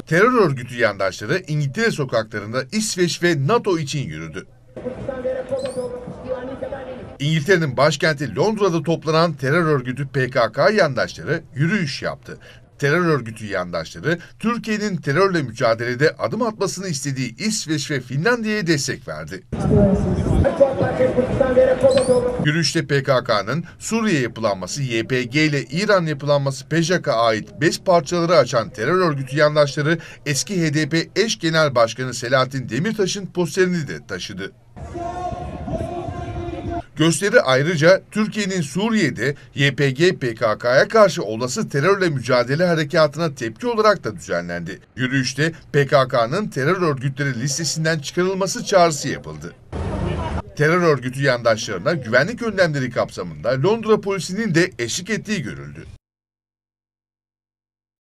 Terör örgütü yandaşları İngiltere sokaklarında İsveç ve NATO için yürüdü. İngiltere'nin başkenti Londra'da toplanan terör örgütü PKK yandaşları yürüyüş yaptı. Terör örgütü yandaşları Türkiye'nin terörle mücadelede adım atmasını istediği İsveç ve Finlandiya'ya destek verdi. Yürüyüşte PKK'nın Suriye yapılanması YPG ile İran yapılanması PJK'a ait BES parçaları açan terör örgütü yandaşları eski HDP eş genel başkanı Selahattin Demirtaş'ın posterini de taşıdı. Gösteri ayrıca Türkiye'nin Suriye'de YPG PKK'ya karşı olası terörle mücadele harekatına tepki olarak da düzenlendi. Yürüyüşte PKK'nın terör örgütleri listesinden çıkarılması çağrısı yapıldı. Terör örgütü yandaşlarına güvenlik önlemleri kapsamında Londra polisinin de eşlik ettiği görüldü.